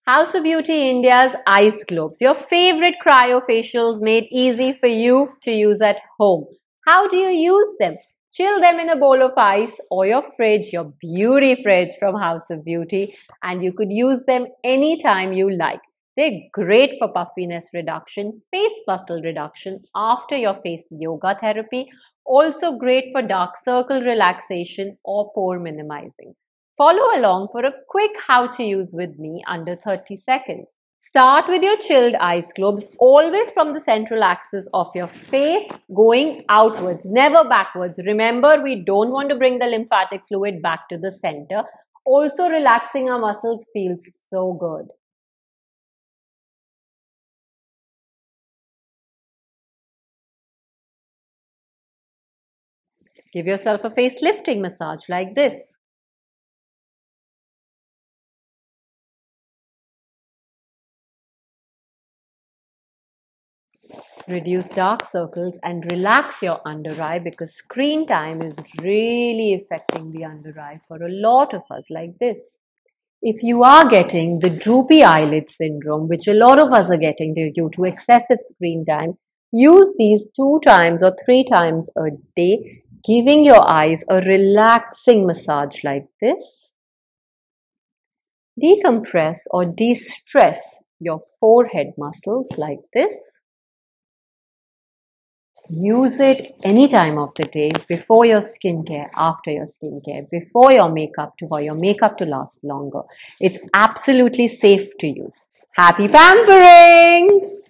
House of Beauty India's Ice Globes, your favorite cryofacials made easy for you to use at home. How do you use them? Chill them in a bowl of ice or your fridge, your beauty fridge from House of Beauty, and you could use them anytime you like. They're great for puffiness reduction, face muscle reduction after your face yoga therapy, also great for dark circle relaxation or pore minimizing. Follow along for a quick how to use with me under 30 seconds. Start with your chilled ice globes, always from the central axis of your face, going outwards, never backwards. Remember, we don't want to bring the lymphatic fluid back to the center. Also, relaxing our muscles feels so good. Give yourself a face lifting massage like this. Reduce dark circles and relax your under eye because screen time is really affecting the under eye for a lot of us like this. If you are getting the droopy eyelid syndrome, which a lot of us are getting due to excessive screen time, use these 2 times or 3 times a day, giving your eyes a relaxing massage like this. Decompress or de-stress your forehead muscles like this. Use it any time of the day, before your skincare, after your skincare, before your makeup for your makeup to last longer. It's absolutely safe to use. Happy pampering!